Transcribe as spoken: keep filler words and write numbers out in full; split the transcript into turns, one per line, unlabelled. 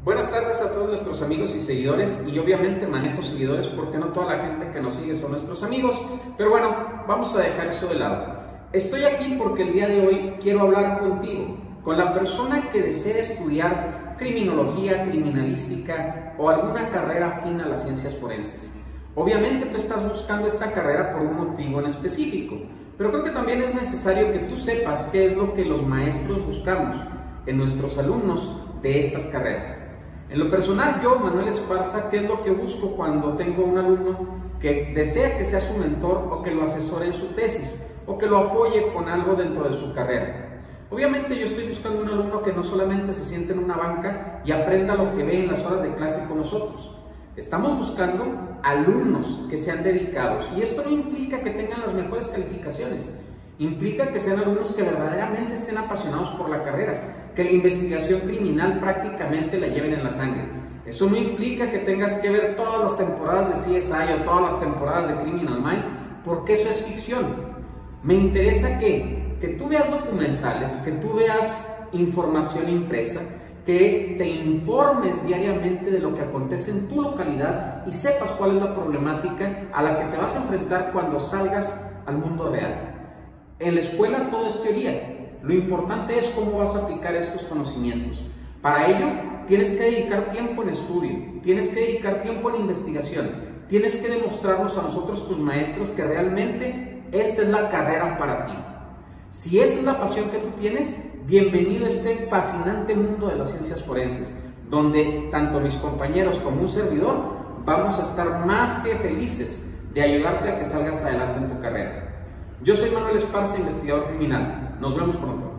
Buenas tardes a todos nuestros amigos y seguidores, y obviamente manejo seguidores porque no toda la gente que nos sigue son nuestros amigos, pero bueno, vamos a dejar eso de lado. Estoy aquí porque el día de hoy quiero hablar contigo, con la persona que desea estudiar criminología, criminalística o alguna carrera afín a las ciencias forenses. Obviamente tú estás buscando esta carrera por un motivo en específico, pero creo que también es necesario que tú sepas qué es lo que los maestros buscamos en nuestros alumnos de estas carreras. En lo personal, yo, Manuel Esparza, ¿qué es lo que busco cuando tengo un alumno que desea que sea su mentor o que lo asesore en su tesis o que lo apoye con algo dentro de su carrera? Obviamente yo estoy buscando un alumno que no solamente se siente en una banca y aprenda lo que ve en las horas de clase con nosotros. Estamos buscando alumnos que sean dedicados, y esto no implica que tengan las mejores calificaciones. Implica que sean alumnos que verdaderamente estén apasionados por la carrera, que la investigación criminal prácticamente la lleven en la sangre. Eso no implica que tengas que ver todas las temporadas de C S I o todas las temporadas de Criminal Minds, porque eso es ficción. Me interesa que, que tú veas documentales, que tú veas información impresa, que te informes diariamente de lo que acontece en tu localidad y sepas cuál es la problemática a la que te vas a enfrentar cuando salgas al mundo real. En la escuela todo es teoría, lo importante es cómo vas a aplicar estos conocimientos. Para ello tienes que dedicar tiempo en estudio, tienes que dedicar tiempo en investigación, tienes que demostrarnos a nosotros, tus maestros, que realmente esta es la carrera para ti. Si esa es la pasión que tú tienes, bienvenido a este fascinante mundo de las ciencias forenses, donde tanto mis compañeros como un servidor vamos a estar más que felices de ayudarte a que salgas adelante en tu carrera. Yo soy Manuel Esparza, investigador criminal. Nos vemos pronto.